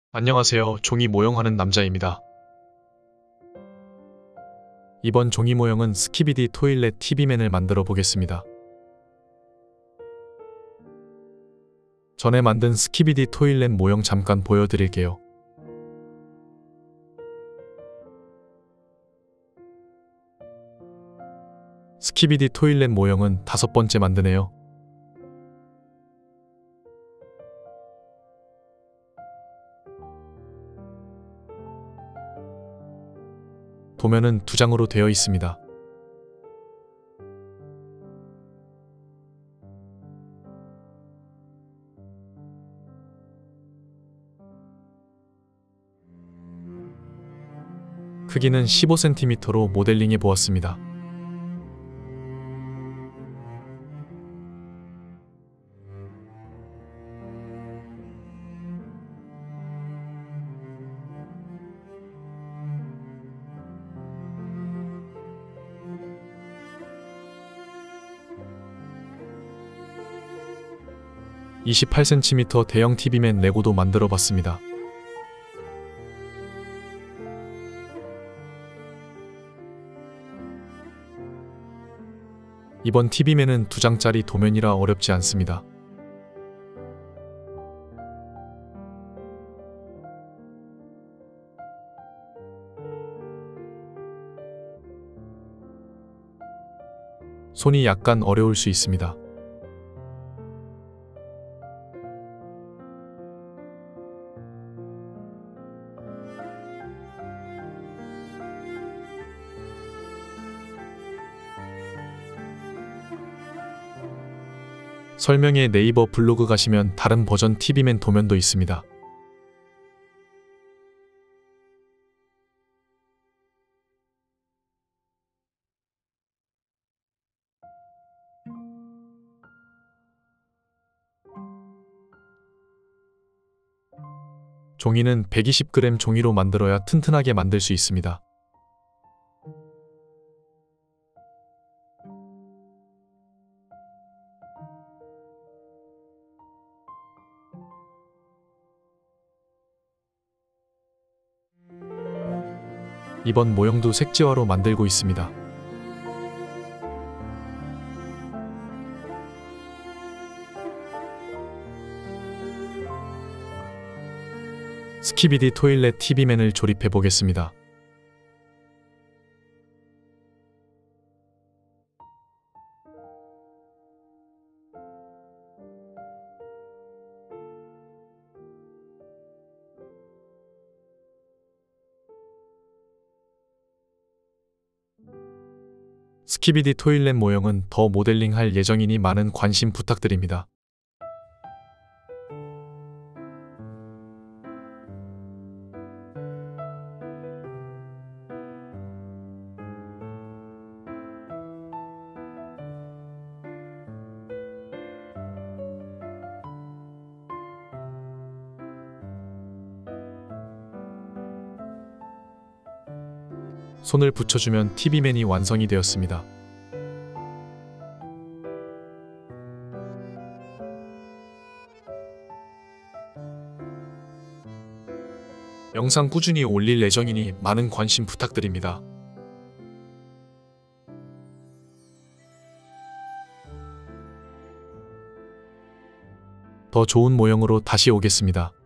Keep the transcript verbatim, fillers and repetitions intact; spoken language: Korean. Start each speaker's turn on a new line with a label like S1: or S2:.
S1: 안녕하세요. 종이 모형하는 남자입니다. 이번 종이 모형은 스키비디 토일렛 티비맨을 만들어 보겠습니다. 전에 만든 스키비디 토일렛 모형 잠깐 보여드릴게요. 스키비디 토일렛 모형은 다섯 번째 만드네요. 도면은 두 장으로 되어 있습니다. 크기는 십오 센티미터로 모델링해 보았습니다. 이십팔 센티미터 대형 티비맨 레고도 만들어 봤습니다. 이번 티비맨은 두 장짜리 도면이라 어렵지 않습니다. 손이 약간 어려울 수 있습니다. 설명에 네이버 블로그 가시면 다른 버전 티비맨 도면도 있습니다. 종이는 백이십 그램 종이로 만들어야 튼튼하게 만들 수 있습니다. 이번 모형도 색지화로 만들고 있습니다. 스키비디 토일렛 티비맨을 조립해 보겠습니다. 스키비디 토일렛 모형은 더 모델링할 예정이니 많은 관심 부탁드립니다. 손을 붙여주면 티비맨이 완성이 되었습니다. 영상 꾸준히 올릴 예정이니 많은 관심 부탁드립니다. 더 좋은 모형으로 다시 오겠습니다.